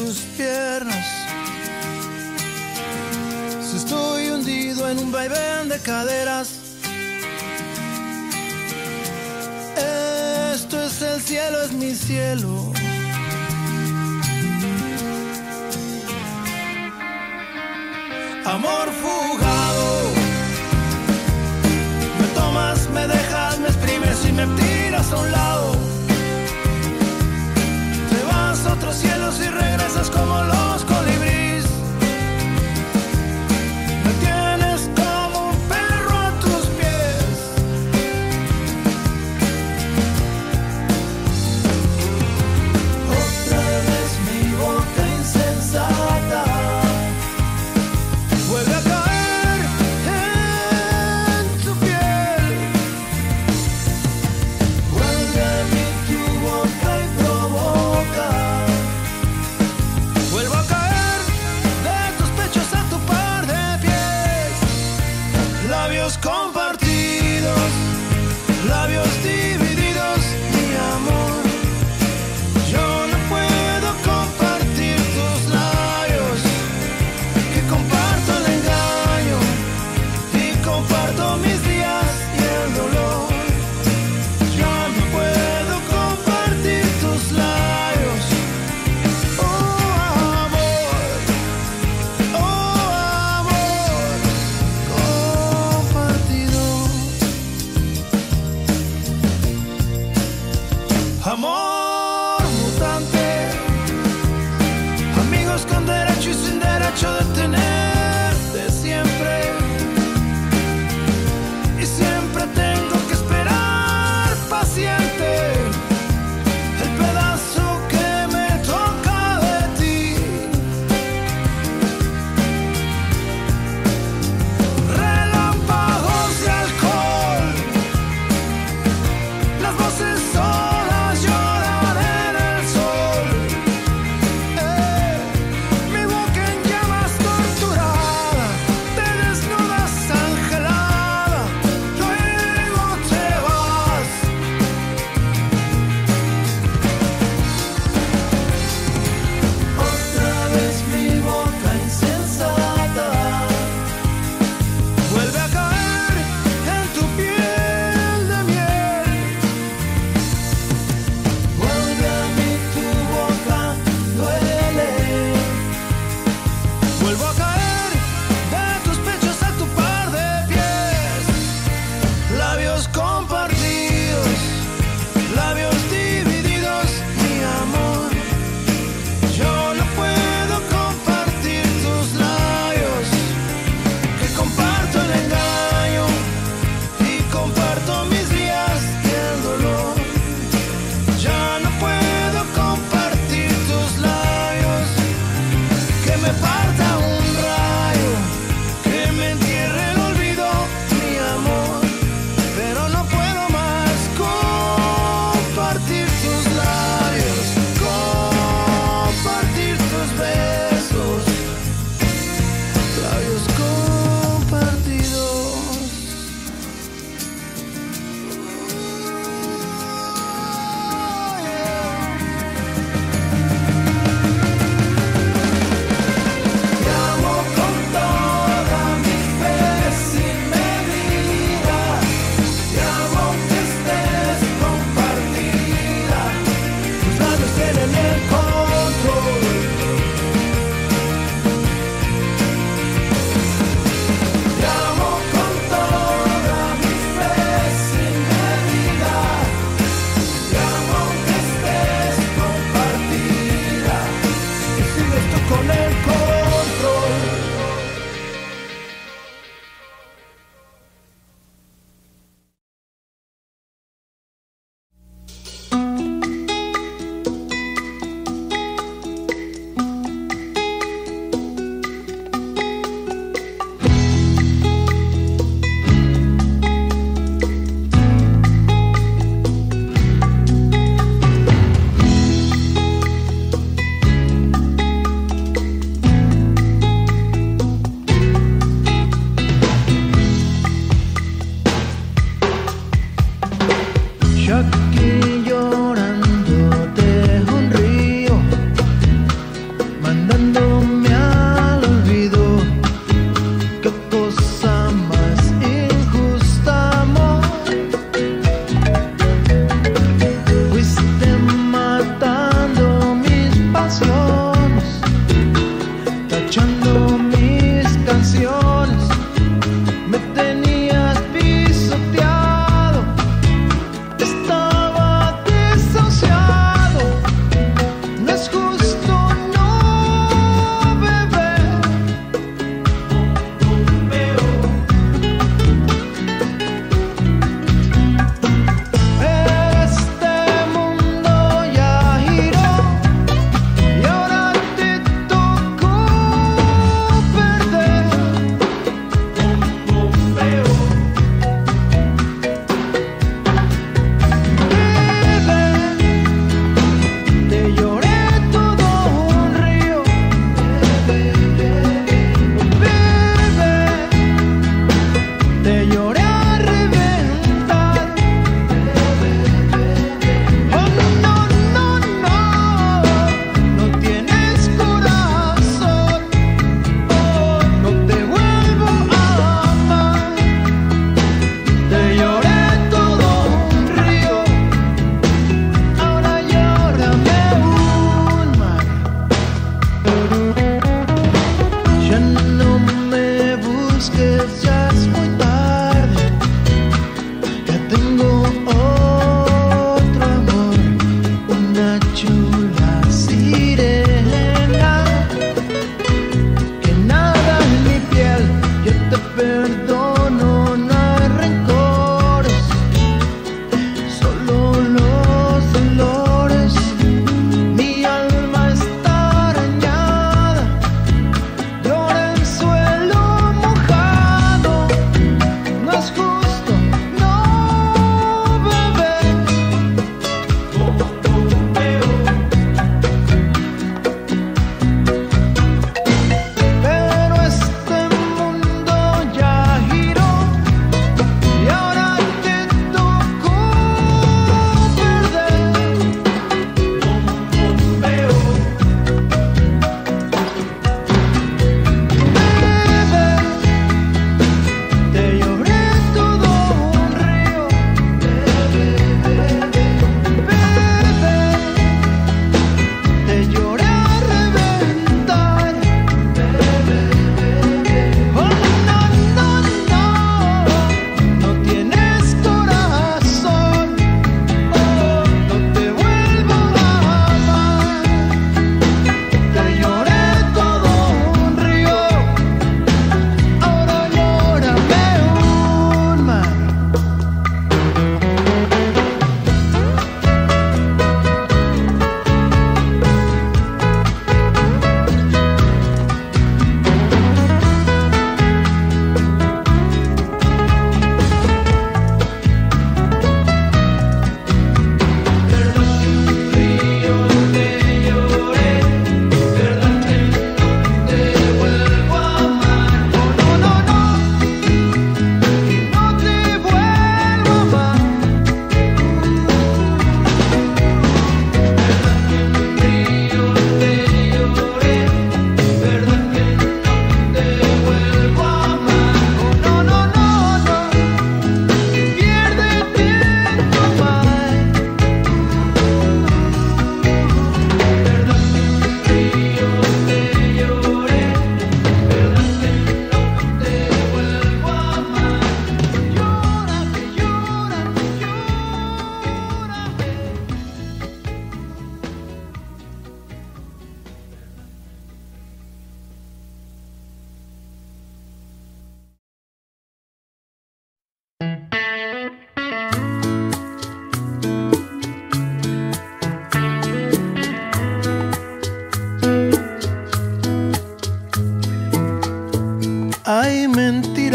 tus piernas. Si estoy hundido en un vaivén de caderas, esto es el cielo, es mi cielo. Amor fugado, me tomas, me dejas, me exprimes y me tiras a un lado. Te vas a otros cielos y regresas como los colibríes. Me tienes como un perro a tus pies. Otra vez mi boca insensata vuelve a caer en tu piel. Vuelve a mí tu boca y provoca.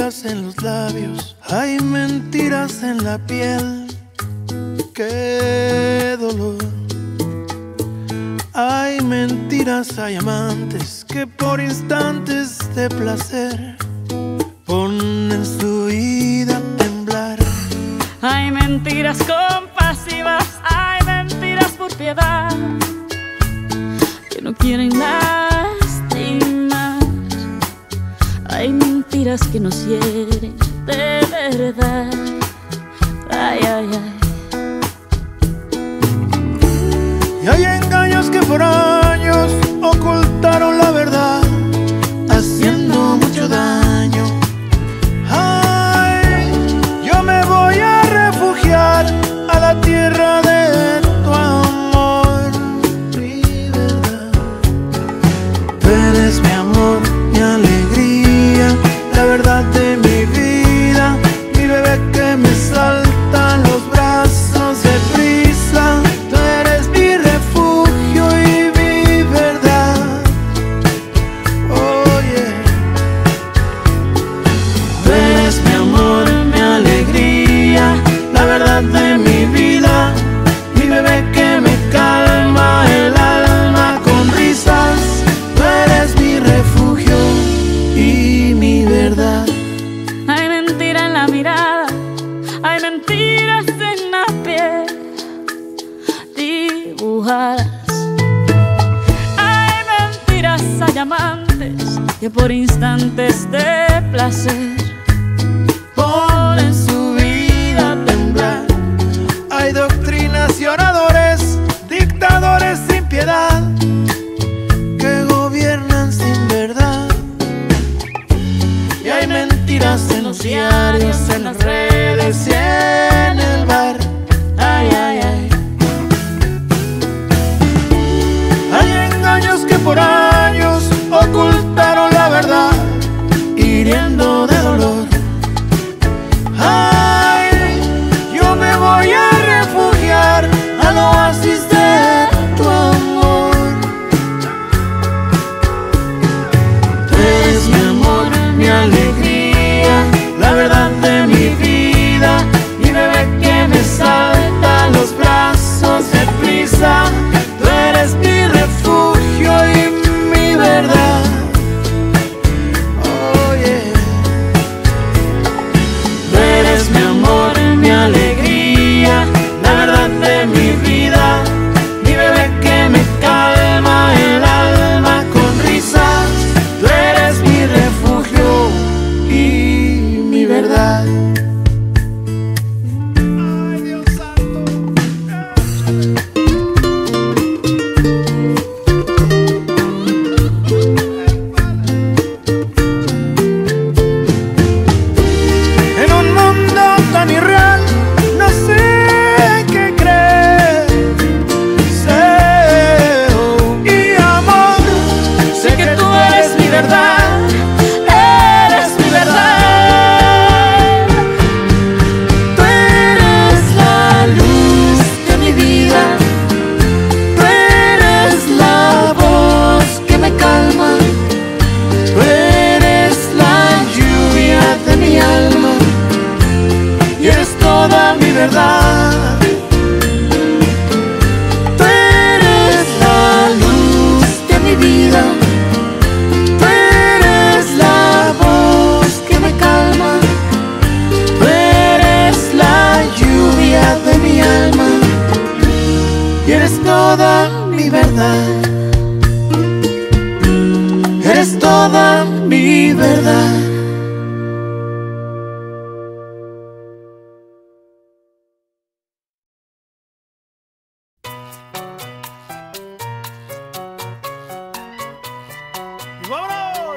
mentiras en los labios, hay mentiras en la piel. Qué dolor. Hay mentiras, hay amantes que por instantes de placer ponen su vida a temblar. Hay mentiras compasivas, hay mentiras por piedad, que no quieren lastimar. Hay mentiras que nos hieren de verdad. Ay, ay, ay. Y hay engaños que por años ocultaron la verdad, haciendo mucho daño. Ay, yo me voy a refugiar a la tierra de tu amor, mi verdad. Tú eres mi amor, mi alegría, la verdad de mi vida, mi bebé que me salta en los brazos de prisa. Tú eres mi refugio y mi verdad. Oh yeah. Tú eres mi amor, mi alegría, la verdad de mi vida, mi bebé que me calma el alma con risas. Tú eres mi refugio y mi verdad. Hay mentira en la mirada, hay mentiras en la piel dibujadas. Hay mentiras, hay amantes que por instantes de placer Ponen su vida a temblar. Hay doctrinas y oradores, dictadores sin piedad, que gobiernan sin verdad. Y hay mentiras en los diarios, en las redes y en el bar. Ay, ay, ay. Hay engaños que por años ocultaron la verdad, hiriendo de dolor. Ay, yo me voy a refugiar al oasis de tu amor. Tú eres mi amor, mi alegría, la verdad de mi vida, mi bebé que me salta a los brazos de prisa. Tú eres mi refugio y mi verdad. Oh yeah. Tú eres mi amor, mi alegría, la verdad de mi vida, mi bebé que me calma el alma con risas. Tú eres mi refugio y mi verdad. Ay, Dios santo. En un mundo tan irreal, no sé qué creer. Deseo y amor, sé que tú eres mi verdad, eres mi verdad. Tú eres la luz de mi vida, tú eres la voz que me calma, tú eres la lluvia de mi alma y eres toda mi verdad. Tú eres la luz de mi vida, tú eres la voz que me calma, tú eres la lluvia de mi alma y eres toda mi verdad. Eres toda mi verdad. ¡Y vámonos!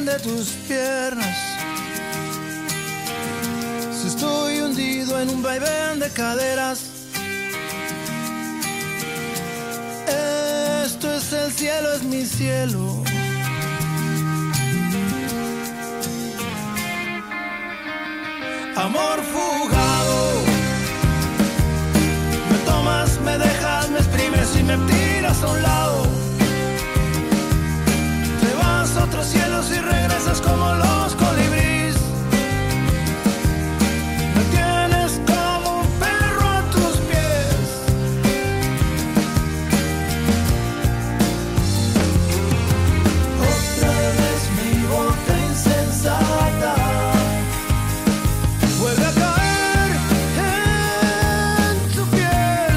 vaivén de tus piernas, si estoy hundido en un vaivén de caderas, esto es el cielo, es mi cielo. Amor fugado, me tomas, me dejas, me exprimes y me tiras a un lado. Te vas a otros cielos y regresas como los colibríes. Me tienes como un perro a tus pies. Otra vez mi boca insensata vuelve a caer en tu piel.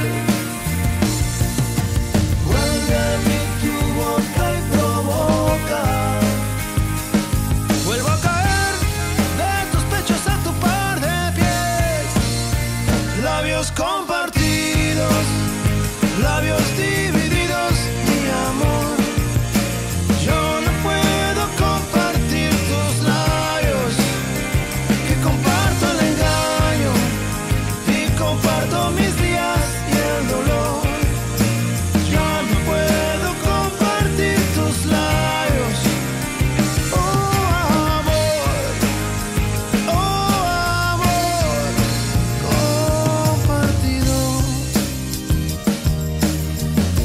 Vuelve a mí tu boca y provoca. Vuelvo a caer de tus pechos a tu par de pies. Labios compartidos, labios divididos, mi amor. Yo no puedo compartir tus labios, que comparto el engaño y comparto mis días y el dolor. Yo no puedo compartir tus labios. Oh amor, compartido.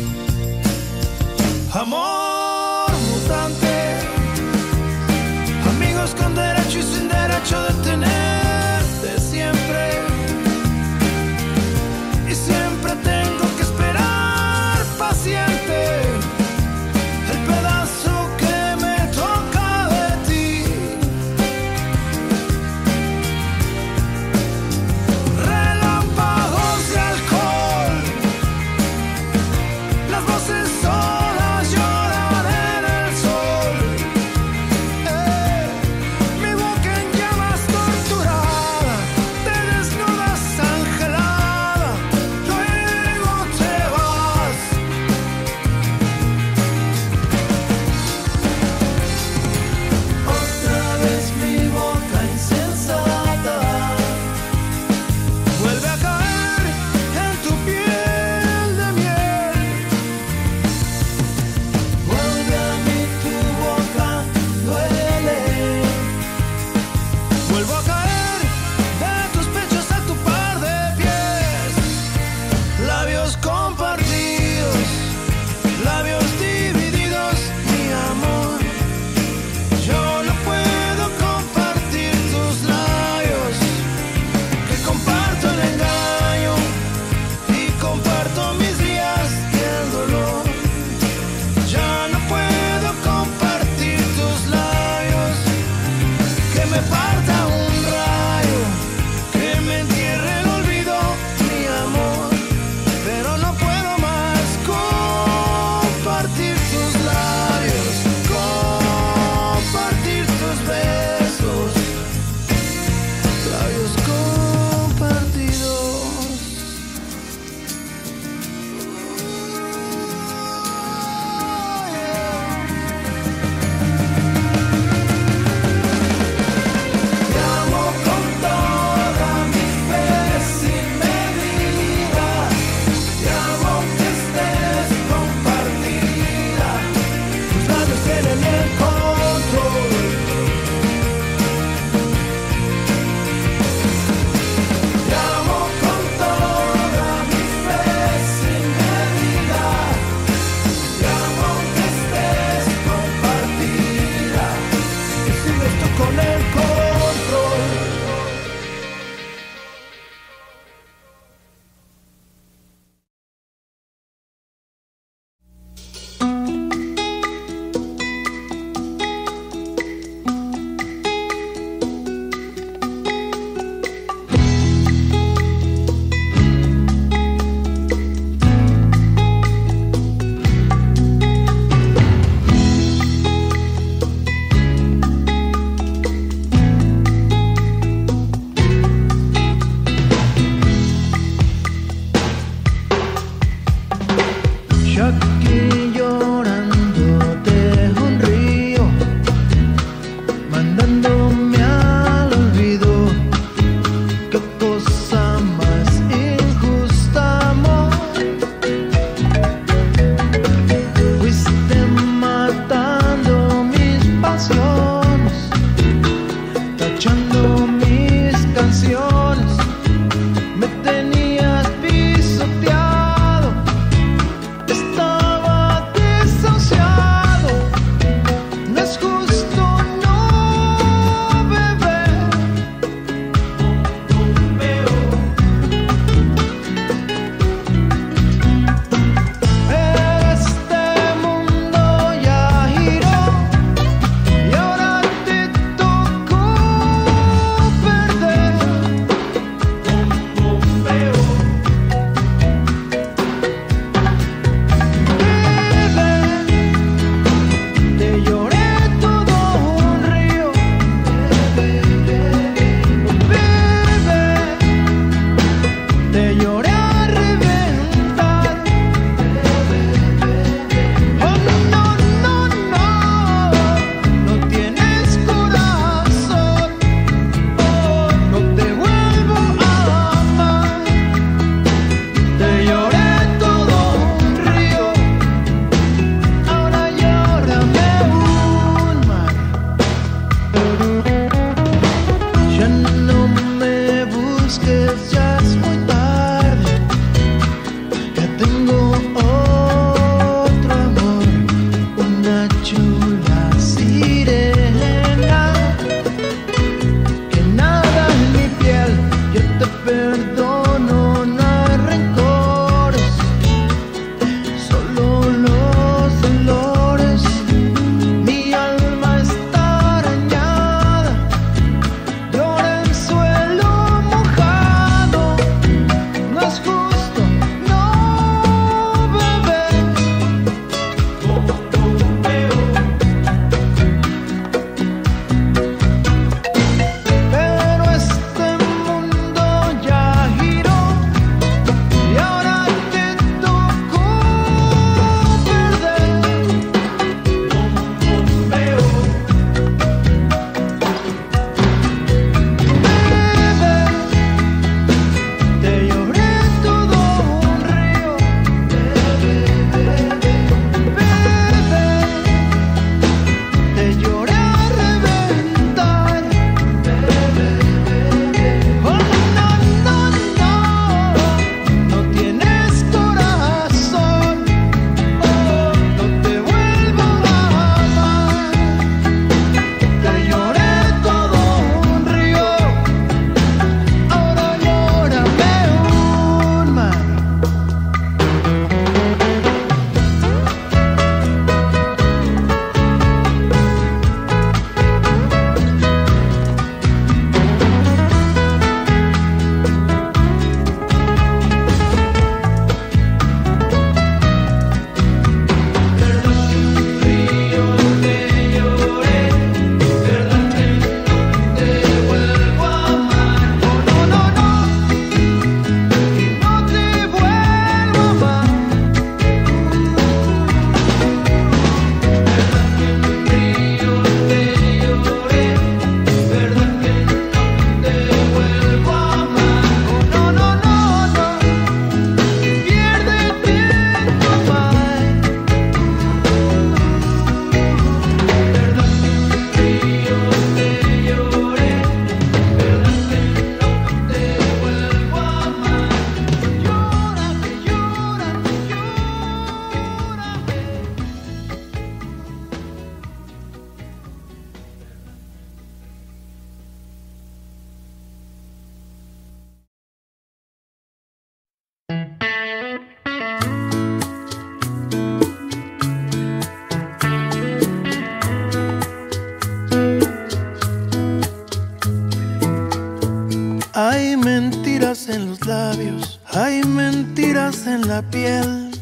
Hay mentiras en la piel,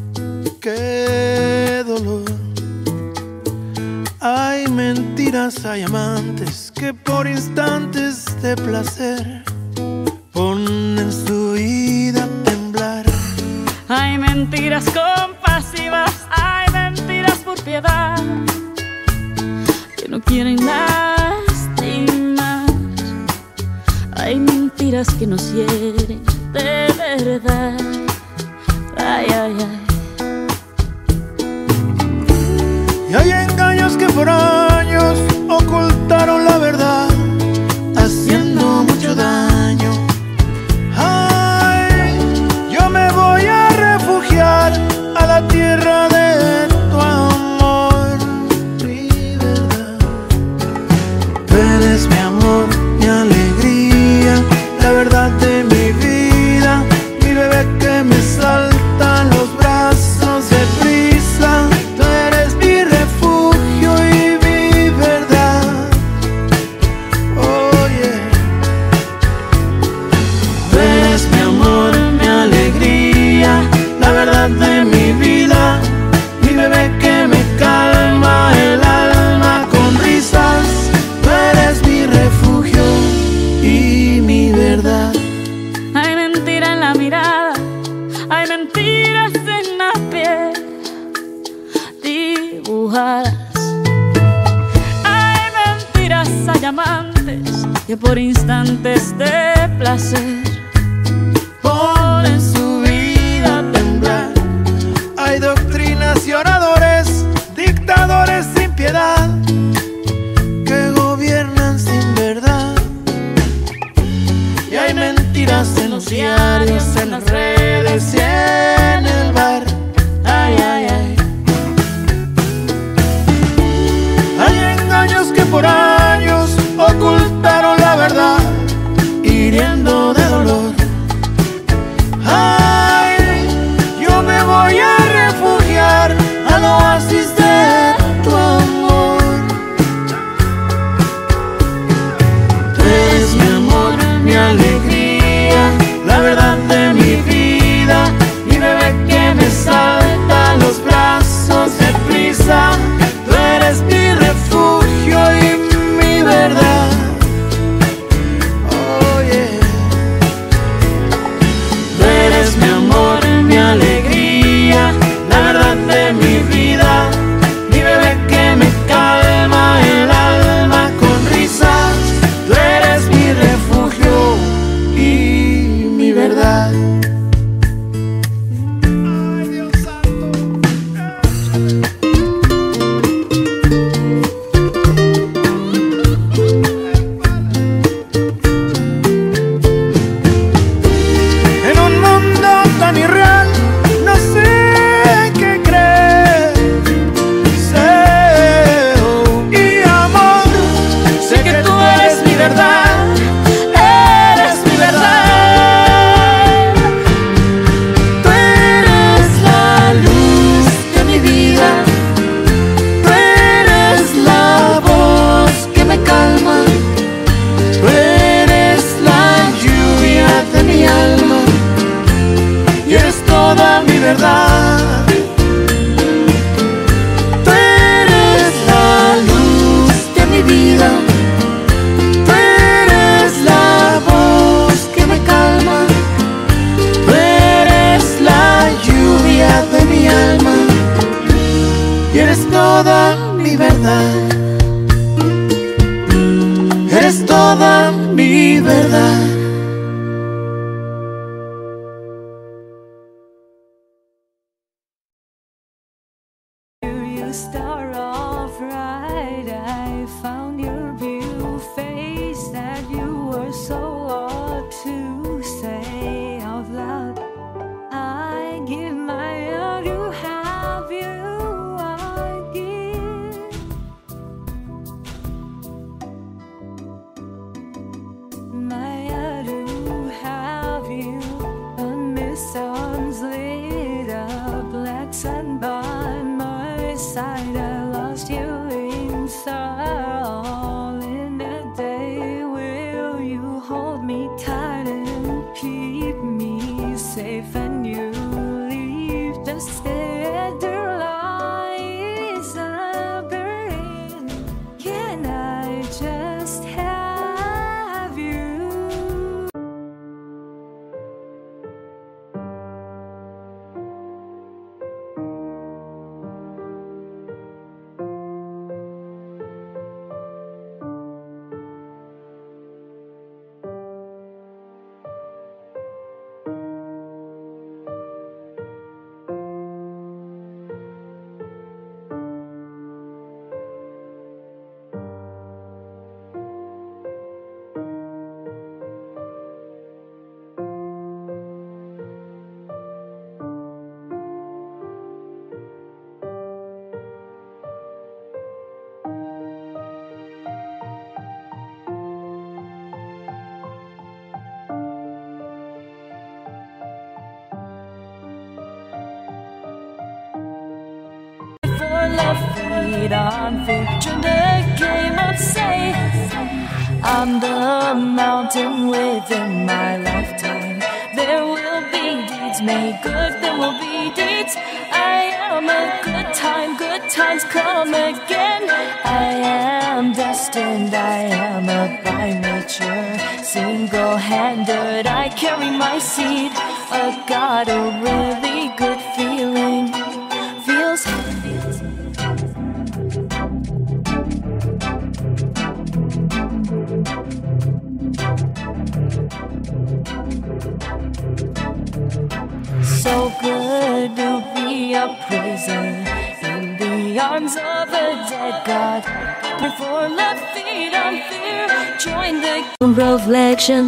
qué dolor. Hay mentiras, hay amantes que por instantes de placer ponen su vida a temblar. Hay mentiras compasivas, hay mentiras por piedad, que no quieren lastimar. Hay mentiras que nos hieren de verdad. Ay, ay, ay. Y hay engaños que por años ocultaron la verdad, haciendo mucho daño. Ay, yo me voy a refugiar a la tierra de tu amor, mi verdad. Tú eres mi amor, mi alegría, la verdad de mi vida, mi bebé que me salta en los brazos de prisa. Tú eres mi refugio y mi verdad. Oh yeah. Tú eres mi amor, mi alegría, la verdad de mi vida, mi bebé que me calma el alma con risas. Tú eres mi refugio y mi verdad. Hay mentira en la mirada, hay mentiras en la piel dibujadas. Hay mentiras, hay amantes que por instantes de placer Ponen su vida a temblar. Hay doctrinas y oradores, dictadores sin piedad, que gobiernan sin verdad. Y hay mentiras en los diarios, en las redes y en el bar. Ay, ay, ay. Hay engaños que por años ocultaron la verdad, hiriendo de dolor. Ay, yo me voy a refugiar al oasis de tu amor. Tú eres mi amor, mi alegría, la verdad de mi vida, mi bebé que me salta a los brazos de prisa. Tú eres mi refugio y mi verdad. Oh yeah. Tú eres mi amor, mi alegría, la verdad de mi vida, mi bebé que me calma el alma con risas. Tú eres mi refugio y mi verdad. Ay, Dios santo. En un mundo tan irreal, no sé qué creer. Deseo y amor, sé que tú eres mi verdad, eres mi verdad. Tú eres la luz de mi vida, tú eres la voz que me calma, tú eres la lluvia de mi alma y eres toda mi verdad. Tú eres la luz de mi vida, tú eres la voz que me calma, tú eres la lluvia de mi alma y eres toda mi verdad. Eres toda mi verdad. You start off right. I found your beautiful face that you were so odd to say out loud. I give my all to have you. I give my all to have you. Unmissed sun's lit up, black sun by my side. I lost you inside. All in a day, will you hold me tight and keep me Instead there lies a burden. Can I just have you? Love feed on fiction, the game of say I'm the mountain within my lifetime. There will be deeds made good, there will be deeds. I am a good time, good times come again. I am destined, I am a by nature single-handed, I carry my seed. I got a really good feeling, feels so good to be a prisoner in the arms of a dead God. Before left feet on fear, join the reflection.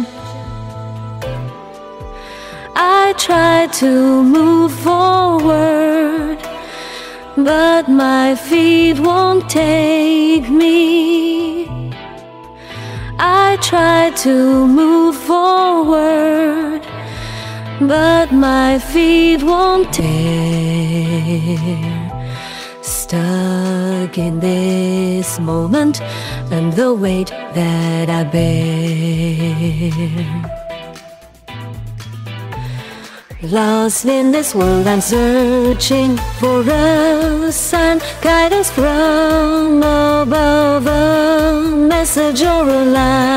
I try to move forward, but my feet won't take me. I try to move forward, but my feet won't dare. Stuck in this moment and the weight that I bear. Lost in this world, I'm searching for a sign, guidance from above, a message or a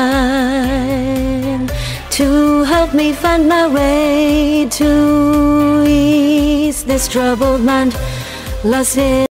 line to help me find my way to ease this troubled mind. Lost in